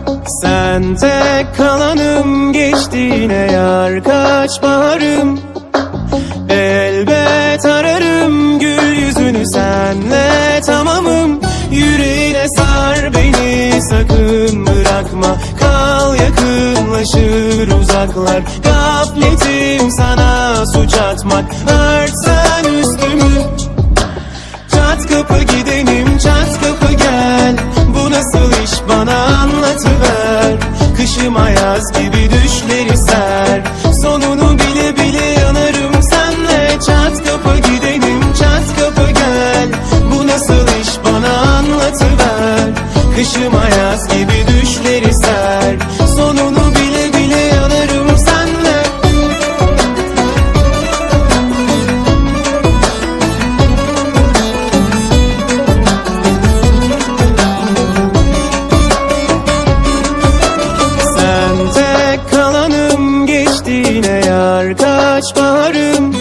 Sen tek kalanım, geçtiğine yar kaç baharım. Elbet ararım gül yüzünü, senle tamamım. Yüreğine sar beni, sakın bırakma. Kal yakınlaşır uzaklar. Gafletim sana suç atmak. Örtsen üstümü, çat kapı gidelim, çat kapı gel. Bu nasıl iş bana anlatıver. Kışıma yaz gibi düşleri ser. Sonunu bile bile yanarım senle. Çat kapı gidelim, çat kapı gel. Bu nasıl iş bana anlatıver. Kışıma yaz gibi düşleri ser. Sonunu bile bile yanarım senle. Sen tek kalanım, geçtiğine yar kaç baharım.